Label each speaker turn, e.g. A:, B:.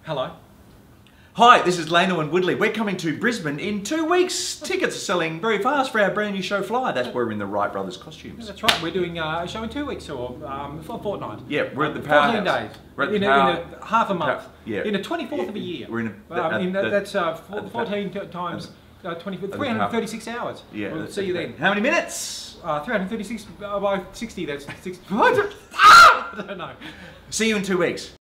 A: Hello.
B: Hi, this is Lano and Woodley. We're coming to Brisbane in 2 weeks. Tickets are selling very fast for our brand new show Fly. That's why we're in the Wright Brothers costumes.
A: That's right. We're doing a show in 2 weeks or for a fortnight.
B: Yeah, we're at the Powerhouse.
A: 14 days.
B: We're at the
A: in a half a month.
B: Yeah.
A: In the 24th of a year.
B: We're in
A: that's 14 times 336 hours.
B: Yeah.
A: We'll see you then.
B: How many minutes?
A: 336 by 60. That's 60. I don't know.
B: See you in 2 weeks.